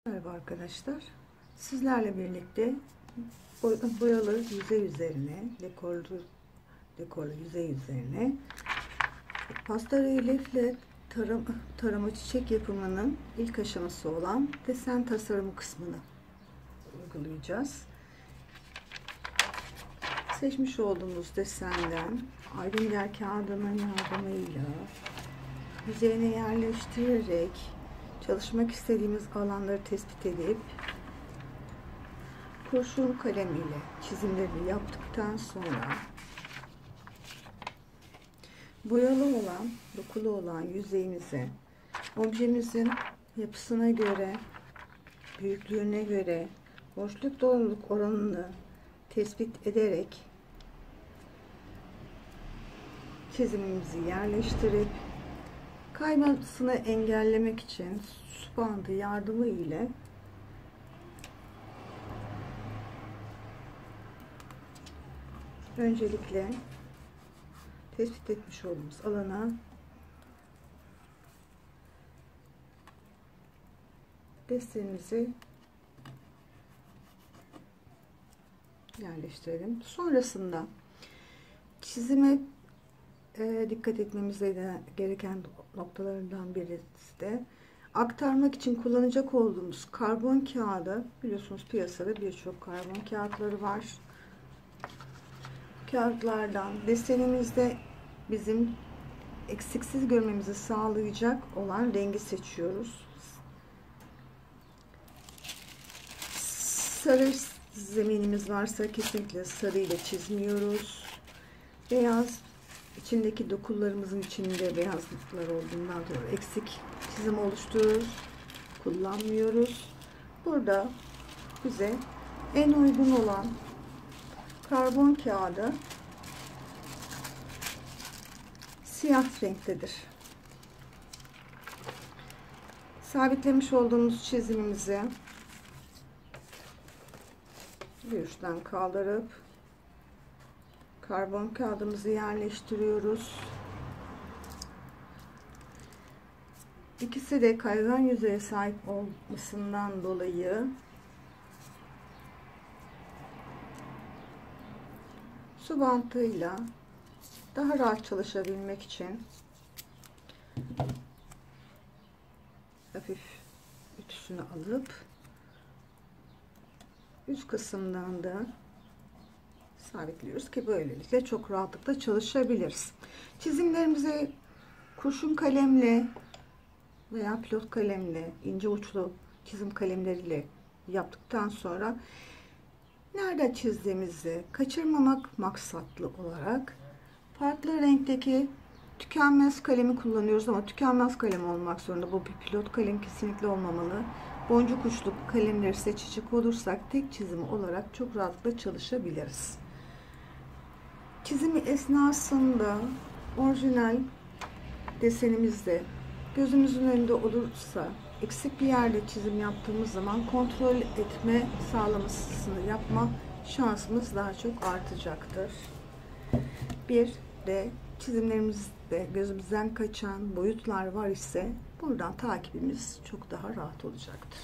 Merhaba arkadaşlar. Sizlerle birlikte boyalı yüzey üzerine, dekorlu yüzey üzerine pasta rölyefle tarama çiçek yapımının ilk aşaması olan desen tasarımı kısmını uygulayacağız. Seçmiş olduğumuz desenden ayrınger kağıdının yardımıyla yüzeyine yerleştirerek çalışmak istediğimiz alanları tespit edip kurşun kalem ile çizimlerini yaptıktan sonra boyalı olan, dokulu olan yüzeyimize objemizin yapısına göre, büyüklüğüne göre boşluk doluluk oranını tespit ederek çizimimizi yerleştirip kaymasını engellemek için su bandı yardımı ile öncelikle tespit etmiş olduğumuz alana desenimizi yerleştirelim. Sonrasında çizime dikkat etmemiz gereken noktalarından birisi de aktarmak için kullanacak olduğumuz karbon kağıdı. Biliyorsunuz piyasada birçok karbon kağıtları var. Kağıtlardan desenimizde bizim eksiksiz görmemizi sağlayacak olan rengi seçiyoruz. Sarı zeminimiz varsa kesinlikle sarı ile çizmiyoruz. Beyaz, içindeki dokularımızın içinde beyazlıklar olduğundan dolayı eksik çizim oluşturuyoruz, kullanmıyoruz. Burada bize en uygun olan karbon kağıdı siyah renktedir. Sabitlemiş olduğumuz çizimimizi bir uçtan kaldırıp karbon kağıdımızı yerleştiriyoruz. İkisi de kaygan yüzeye sahip olmasından dolayı su bantıyla daha rahat çalışabilmek için hafif ütüsünü alıp üst kısımdan da sabitliyoruz ki böylelikle çok rahatlıkla çalışabiliriz. Çizimlerimizi kurşun kalemle veya pilot kalemle, ince uçlu çizim kalemleriyle yaptıktan sonra nerede çizdiğimizi kaçırmamak maksatlı olarak farklı renkteki tükenmez kalemi kullanıyoruz ama tükenmez kalem olmak zorunda. Bu bir pilot kalem kesinlikle olmamalı. Boncuk uçlu kalemleri seçecek olursak tek çizimi olarak çok rahatlıkla çalışabiliriz. Çizimi esnasında orijinal desenimizde gözümüzün önünde olursa eksik bir yerde çizim yaptığımız zaman kontrol etme sağlamasını yapma şansımız daha çok artacaktır. Bir de çizimlerimizde gözümüzden kaçan boyutlar var ise buradan takibimiz çok daha rahat olacaktır.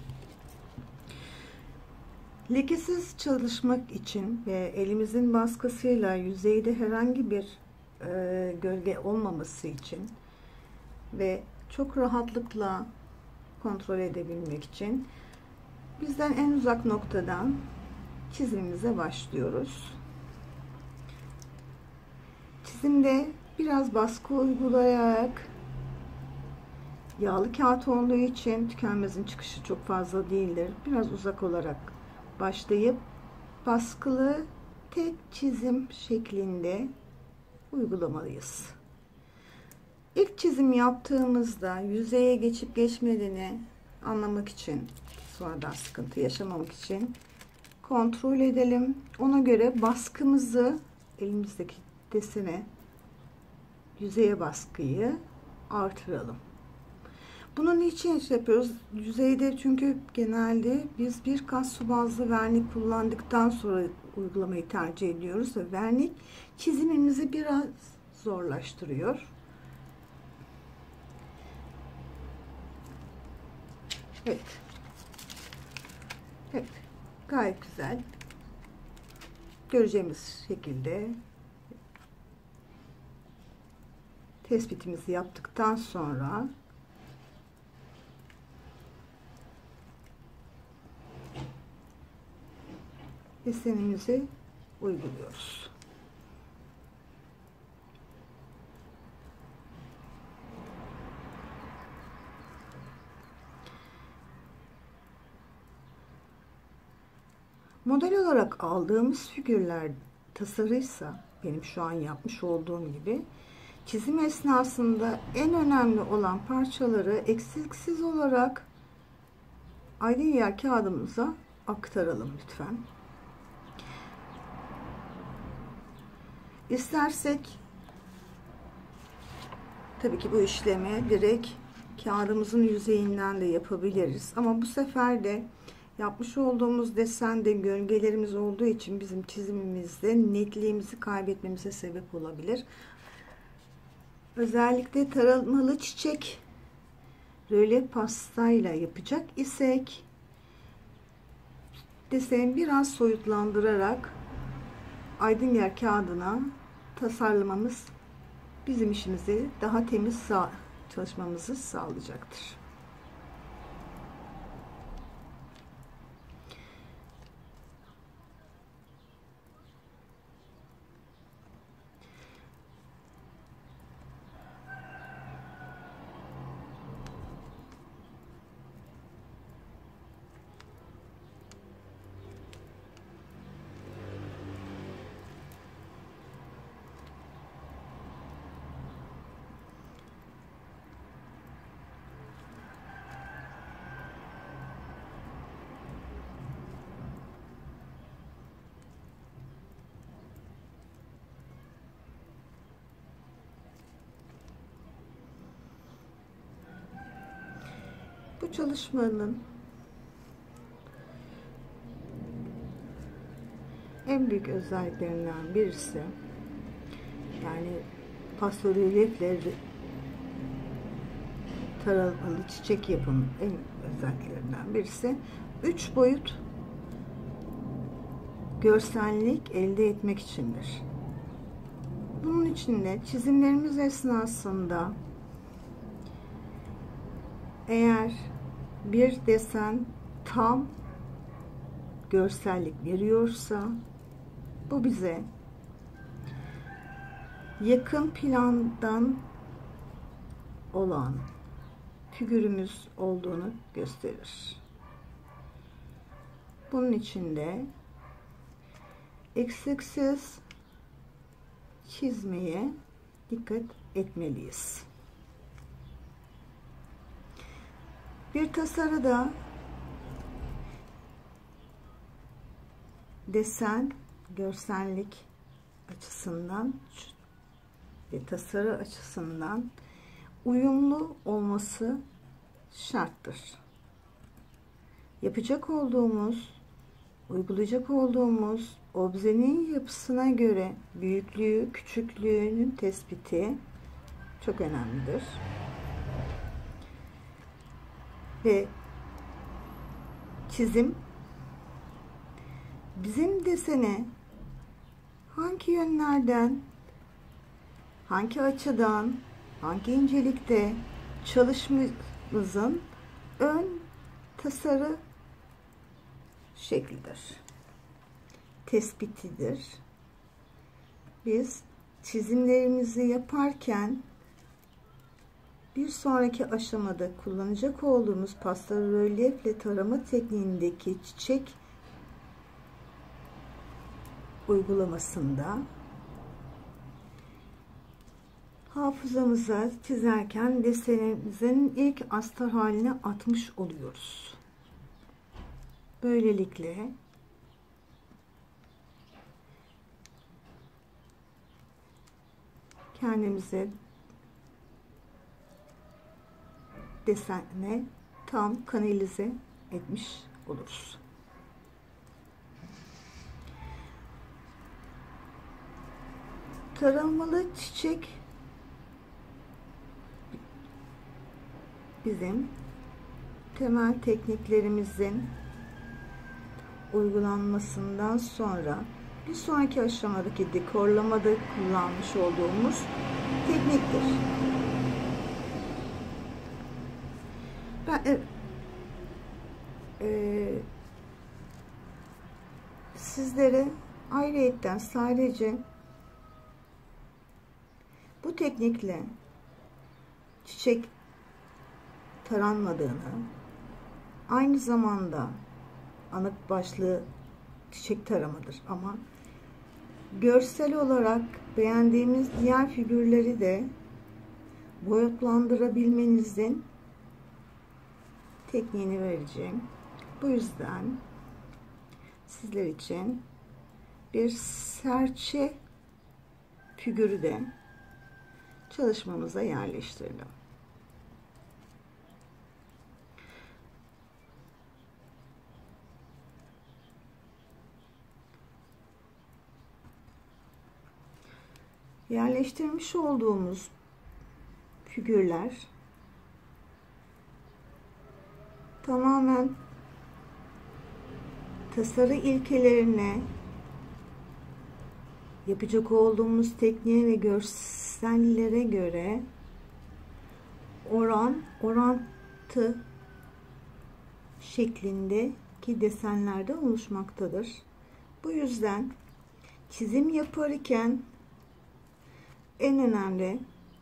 Lekesiz çalışmak için ve elimizin baskısıyla yüzeyde herhangi bir gölge olmaması için ve çok rahatlıkla kontrol edebilmek için bizden en uzak noktadan çizimimize başlıyoruz. Çizimde biraz baskı uygulayarak, yağlı kağıt olduğu için tükenmezin çıkışı çok fazla değildir. Biraz uzak olarak başlayıp baskılı tek çizim şeklinde uygulamalıyız. İlk çizim yaptığımızda yüzeye geçip geçmediğini anlamak için, sonradan sıkıntı yaşamamak için kontrol edelim. Ona göre baskımızı elimizdeki desene, yüzeye baskıyı artıralım. Bunun için yapıyoruz? Yüzeyde çünkü genelde biz bir kat su bazlı vernik kullandıktan sonra uygulamayı tercih ediyoruz ve vernik çizimimizi biraz zorlaştırıyor. Evet. Evet, gayet güzel. Göreceğimiz şekilde tespitimizi yaptıktan sonra desenimizi uyguluyoruz. Model olarak aldığımız figürler tasarıysa, benim şu an yapmış olduğum gibi, çizim esnasında en önemli olan parçaları eksiksiz olarak aydın yer kağıdımıza aktaralım lütfen. İstersek tabii ki bu işlemi direkt kağıdımızın yüzeyinden de yapabiliriz. Ama bu sefer de yapmış olduğumuz desende gölgelerimiz olduğu için bizim çizimimizde netliğimizi kaybetmemize sebep olabilir. Özellikle taramalı çiçek rölyef pastayla yapacak isek deseni biraz soyutlandırarak aydın yer kağıdına tasarlamamız bizim işimizi daha temiz çalışmamızı sağlayacaktır. Bu çalışmanın en büyük özelliklerinden birisi, yani pastorelyefle taramalı çiçek yapımının en özelliklerinden birisi 3 boyut görsellik elde etmek içindir. Bunun için de çizimlerimiz esnasında eğer bir desen tam görsellik veriyorsa, bu bize yakın plandan olan figürümüz olduğunu gösterir. Bunun için de eksiksiz çizmeye dikkat etmeliyiz. Bir tasarıda desen görsellik açısından ve tasarı açısından uyumlu olması şarttır. Yapacak olduğumuz, uygulayacak olduğumuz objenin yapısına göre büyüklüğü, küçüklüğünün tespiti çok önemlidir. Ve çizim bizim desene hangi yönlerden, hangi açıdan, hangi incelikte çalışmamızın ön tasarı şeklidir, tespitidir. Biz çizimlerimizi yaparken bir sonraki aşamada kullanacak olduğumuz pastorelyefle tarama tekniğindeki çiçek uygulamasında hafızamıza çizerken desenimizin ilk astar haline atmış oluyoruz. Böylelikle kendimize desene tam kanalize etmiş oluruz. Taramalı çiçek bizim temel tekniklerimizin uygulanmasından sonra bir sonraki aşamadaki dekorlamada kullanmış olduğumuz tekniktir. Ben sizlere ayrıyetten sadece bu teknikle çiçek taranmadığını, aynı zamanda anık başlı çiçek taramadır ama görsel olarak beğendiğimiz diğer figürleri de boyutlandırabilmenizin tekniğini vereceğim. Bu yüzden sizler için bir serçe figürü de çalışmamıza yerleştirelim. Yerleştirmiş olduğumuz figürler tamamen tasarı ilkelerine, yapacak olduğumuz tekniğe ve görsellere göre orantı şeklindeki desenlerde oluşmaktadır. Bu yüzden çizim yaparken en önemli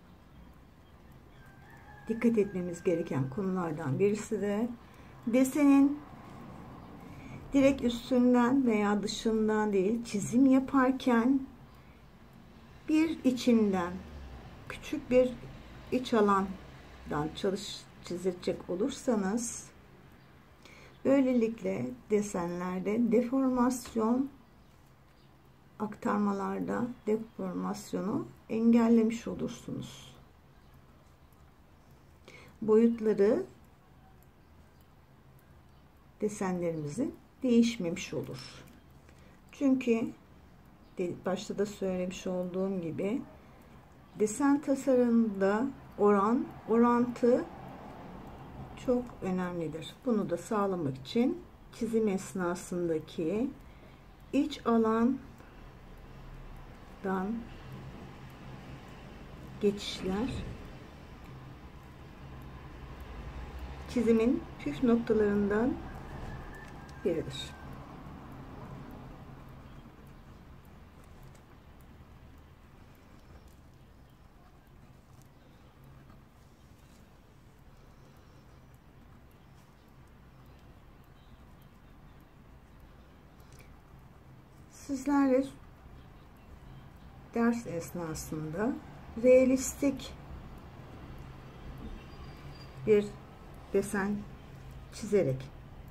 dikkat etmemiz gereken konulardan birisi de desenin direkt üstünden veya dışından değil, çizim yaparken bir içinden, küçük bir iç alandan çizecek olursanız böylelikle desenlerde deformasyon, aktarmalarda deformasyonu engellemiş olursunuz. Boyutları desenlerimizin değişmemiş olur. Çünkü başta da söylemiş olduğum gibi desen tasarımında orantı çok önemlidir. Bunu da sağlamak için çizim esnasındaki iç alandan geçişler çizimin püf noktalarından biridir. Sizlerle ders esnasında realistik bir desen çizerek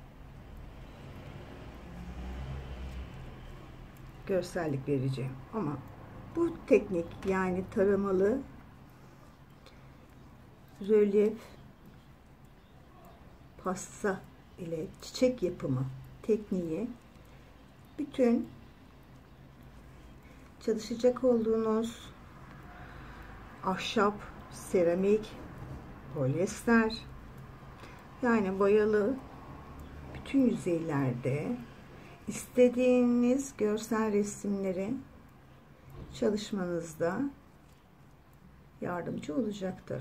görsellik vereceğim. Ama bu teknik, yani taramalı rölyef pasta ile çiçek yapımı tekniği bütün çalışacak olduğunuz ahşap, seramik, polyester, yani boyalı bütün yüzeylerde istediğiniz görsel resimleri çalışmanızda yardımcı olacaktır.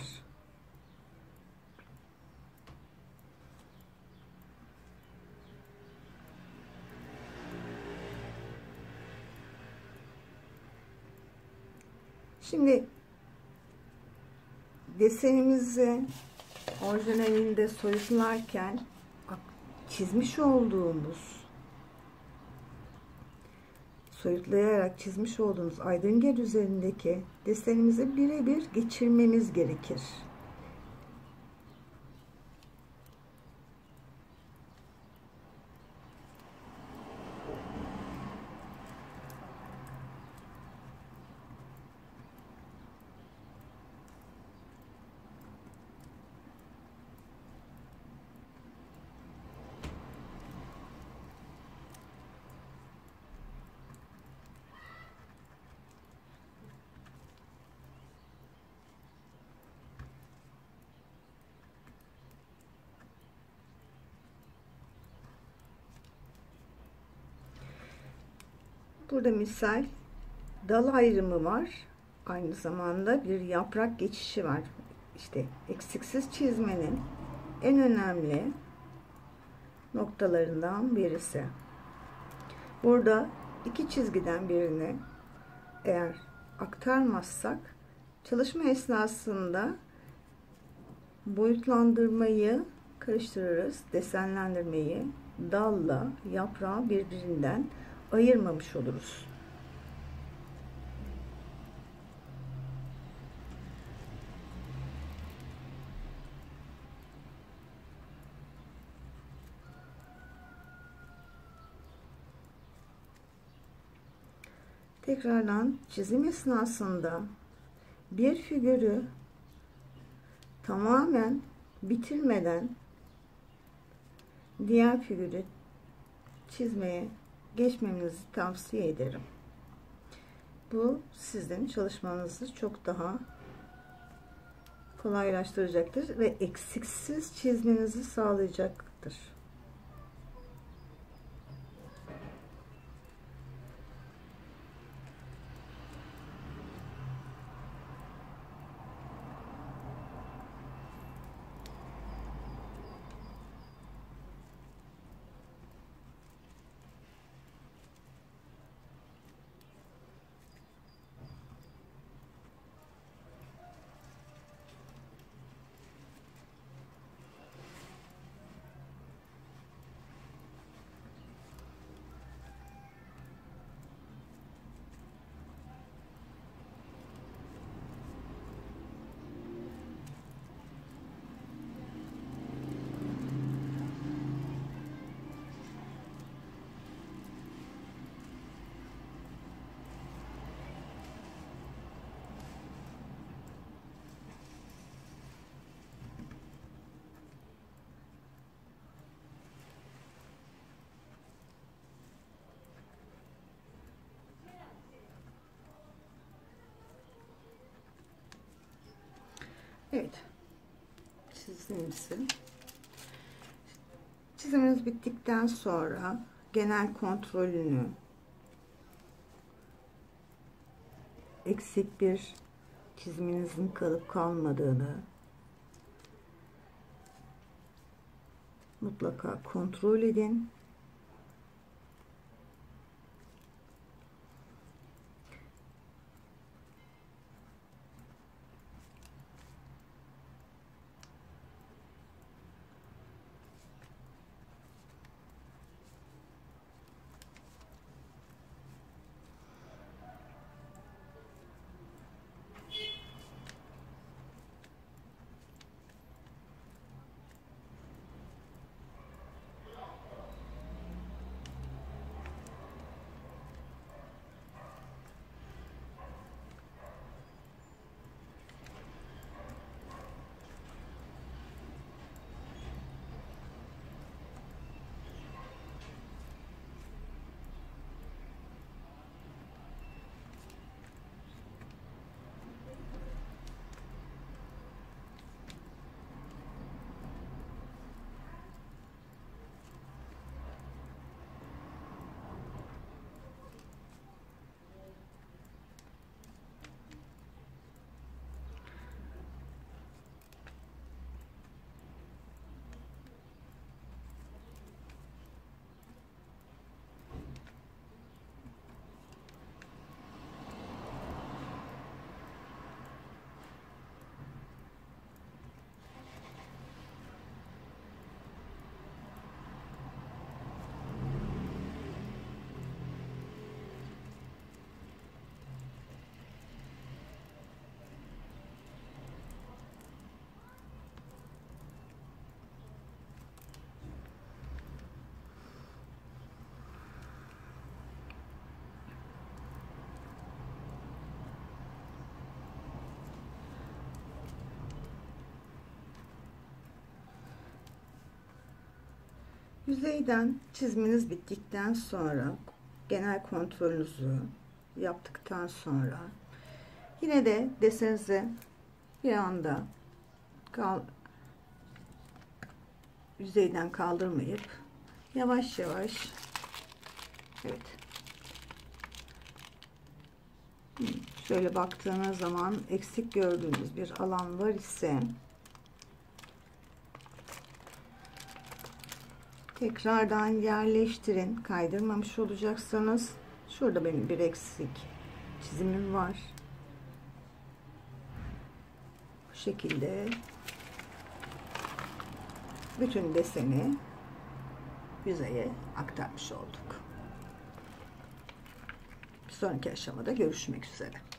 Şimdi desenimizi orijinalinde soyutlarken çizmiş olduğumuz, soyutlayarak çizmiş olduğumuz aydınget üzerindeki desenimizi birebir geçirmemiz gerekir. Burada misal dal ayrımı var. Aynı zamanda bir yaprak geçişi var. İşte eksiksiz çizmenin en önemli noktalarından birisi. Burada iki çizgiden birini eğer aktarmazsak çalışma esnasında boyutlandırmayı karıştırırız. Desenlendirmeyi dalla yaprağı birbirinden ayırmamış oluruz. Tekrardan çizim esnasında bir figürü tamamen bitirmeden diğer figürü çizmeye geçmemizi tavsiye ederim. Bu sizin çalışmanızı çok daha kolaylaştıracaktır ve eksiksiz çizmenizi sağlayacaktır. Evet. Çizimimiz bittikten sonra genel kontrolünü, eksik bir çiziminizin kalıp kalmadığını mutlaka kontrol edin. Yüzeyden çiziminiz bittikten sonra, genel kontrolünüzü yaptıktan sonra yine de desenizi bir anda yüzeyden kaldırmayıp yavaş yavaş, evet, Şöyle baktığınız zaman eksik gördüğünüz bir alan var ise tekrardan yerleştirin. Kaydırmamış olacaksınız. Şurada benim bir eksik çizimim var. Bu şekilde bütün deseni yüzeye aktarmış olduk. Bir sonraki aşamada görüşmek üzere.